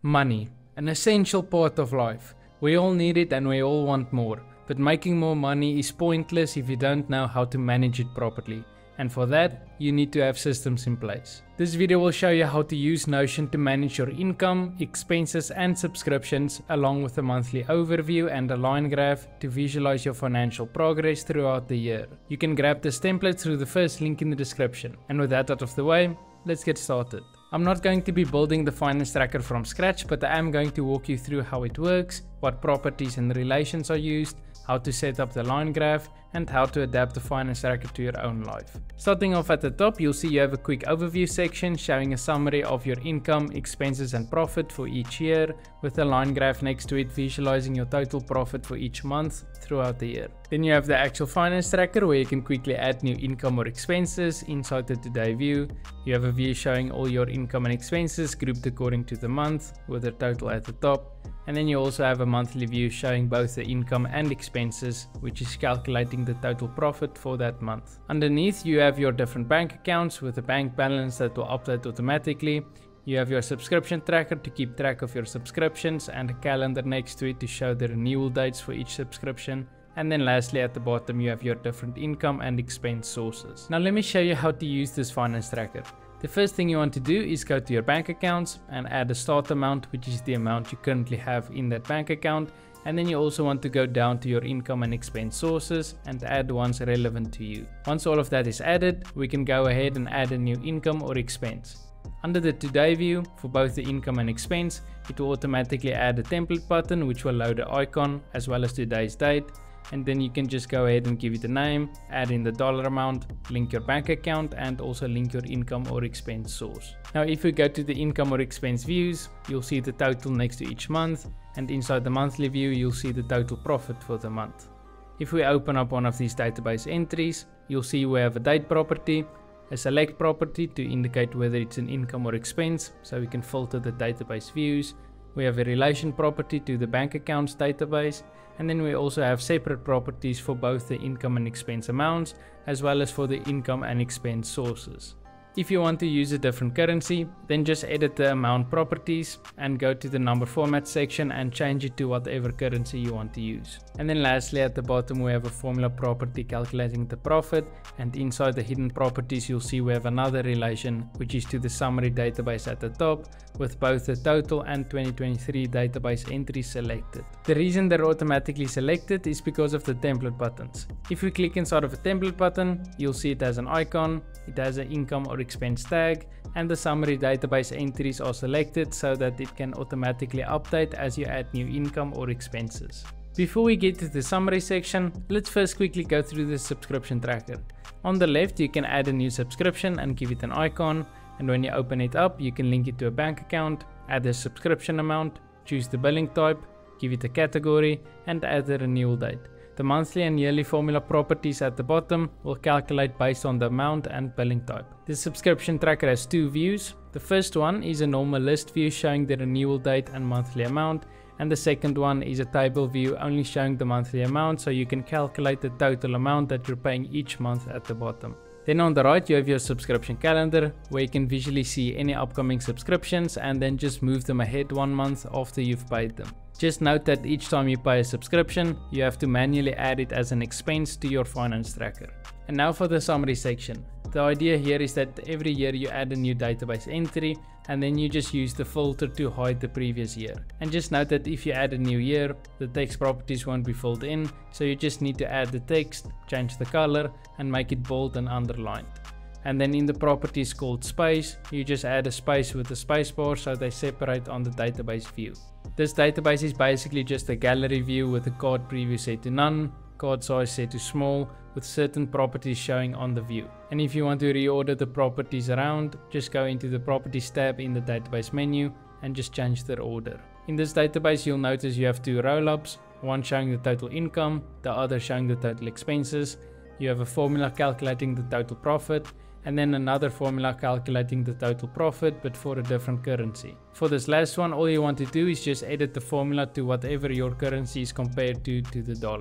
Money, an essential part of life. We all need it and we all want more. But making more money is pointless if you don't know how to manage it properly. And for that, you need to have systems in place. This video will show you how to use Notion to manage your income, expenses and subscriptions, along with a monthly overview and a line graph to visualize your financial progress throughout the year. You can grab this template through the first link in the description. And with that out of the way, let's get started. I'm not going to be building the finance tracker from scratch, but I am going to walk you through how it works, what properties and relations are used, how to set up the line graph, and how to adapt the finance tracker to your own life. Starting off at the top, you'll see you have a quick overview section showing a summary of your income, expenses and profit for each year, with a line graph next to it visualizing your total profit for each month throughout the year. Then you have the actual finance tracker where you can quickly add new income or expenses inside the today view. You have a view showing all your income and expenses grouped according to the month with a total at the top. And then you also have a monthly view showing both the income and expenses, which is calculating the total profit for that month. Underneath you have your different bank accounts with a bank balance that will update automatically. You have your subscription tracker to keep track of your subscriptions and a calendar next to it to show the renewal dates for each subscription. And then lastly at the bottom you have your different income and expense sources. Now let me show you how to use this finance tracker. The first thing you want to do is go to your bank accounts and add a start amount, which is the amount you currently have in that bank account. And then you also want to go down to your income and expense sources and add ones relevant to you. Once all of that is added, we can go ahead and add a new income or expense. Under the today view, for both the income and expense, it will automatically add a template button which will load an icon as well as today's date. And then you can just go ahead and give it a name, add in the dollar amount, link your bank account and also link your income or expense source. Now if we go to the income or expense views, you'll see the total next to each month, and inside the monthly view you'll see the total profit for the month. If we open up one of these database entries, you'll see we have a date property, a select property to indicate whether it's an income or expense, so we can filter the database views. We have a relation property to the bank accounts database, and then we also have separate properties for both the income and expense amounts as well as for the income and expense sources. If you want to use a different currency, then just edit the amount properties and go to the number format section and change it to whatever currency you want to use. And then lastly at the bottom we have a formula property calculating the profit, and inside the hidden properties you'll see we have another relation which is to the summary database at the top with both the total and 2023 database entries selected. The reason they're automatically selected is because of the template buttons. If we click inside of a template button, you'll see it has an icon, it has an income or expense tag, and the summary database entries are selected so that it can automatically update as you add new income or expenses. Before we get to the summary section, let's first quickly go through the subscription tracker. On the left you can add a new subscription and give it an icon, and when you open it up you can link it to a bank account, add a subscription amount, choose the billing type, give it a category and add the renewal date. The monthly and yearly formula properties at the bottom will calculate based on the amount and billing type. The subscription tracker has two views. The first one is a normal list view showing the renewal date and monthly amount, and the second one is a table view only showing the monthly amount, so you can calculate the total amount that you're paying each month at the bottom. Then on the right you have your subscription calendar where you can visually see any upcoming subscriptions and then just move them ahead 1 month after you've paid them. Just note that each time you pay a subscription, you have to manually add it as an expense to your finance tracker. And now for the summary section. The idea here is that every year you add a new database entry and then you just use the filter to hide the previous year. And just note that if you add a new year, the text properties won't be filled in, so you just need to add the text, change the color and make it bold and underlined. And then in the properties called space, you just add a space with a space bar so they separate on the database view. This database is basically just a gallery view with the card preview set to none, card size set to small, with certain properties showing on the view. And if you want to reorder the properties around, just go into the properties tab in the database menu and just change their order. In this database you'll notice you have two roll-ups, one showing the total income, the other showing the total expenses. You have a formula calculating the total profit, and then another formula calculating the total profit but for a different currency. For this last one, all you want to do is just edit the formula to whatever your currency is compared to the dollar.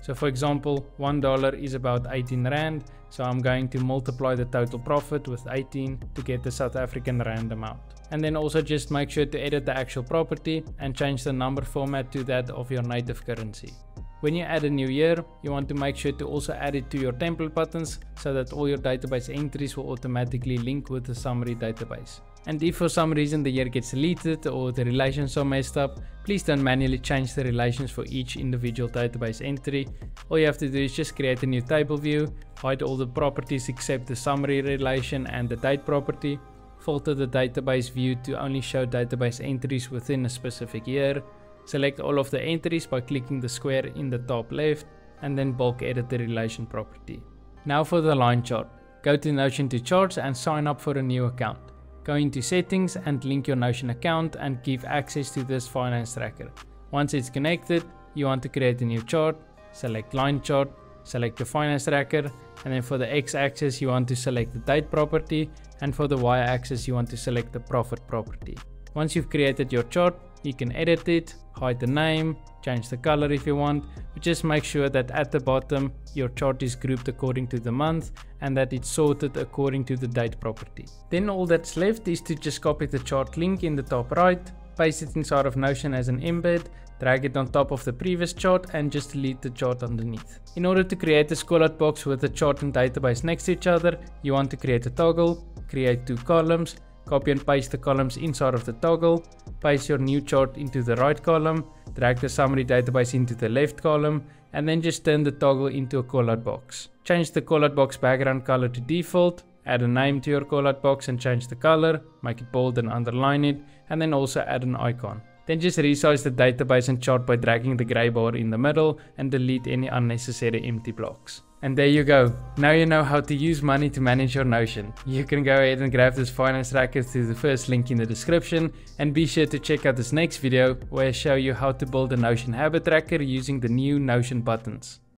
So for example, $1 is about 18 Rand. So I'm going to multiply the total profit with 18 to get the South African Rand amount. And then also just make sure to edit the actual property and change the number format to that of your native currency. When you add a new year, you want to make sure to also add it to your template buttons so that all your database entries will automatically link with the summary database. And if for some reason the year gets deleted or the relations are messed up, please don't manually change the relations for each individual database entry. All you have to do is just create a new table view, hide all the properties except the summary relation and the date property, filter the database view to only show database entries within a specific year, select all of the entries by clicking the square in the top left, and then bulk edit the relation property. Now for the line chart. Go to Notion to Charts and sign up for a new account. Go into settings and link your Notion account and give access to this finance tracker. Once it's connected, you want to create a new chart, select line chart, select your finance tracker, and then for the x-axis you want to select the date property, and for the y-axis you want to select the profit property. Once you've created your chart, you can edit it, hide the name, change the color if you want, but just make sure that at the bottom your chart is grouped according to the month and that it's sorted according to the date property. Then all that's left is to just copy the chart link in the top right, paste it inside of Notion as an embed, drag it on top of the previous chart and just delete the chart underneath. In order to create a callout box with the chart and database next to each other, you want to create a toggle, create two columns, copy and paste the columns inside of the toggle, paste your new chart into the right column, drag the summary database into the left column, and then just turn the toggle into a callout box. Change the callout box background color to default, add a name to your callout box and change the color, make it bold and underline it, and then also add an icon. Then just resize the database and chart by dragging the gray bar in the middle and delete any unnecessary empty blocks. And there you go. Now you know how to use money to manage your Notion. You can go ahead and grab this finance tracker through the first link in the description, and be sure to check out this next video where I show you how to build a Notion habit tracker using the new Notion buttons.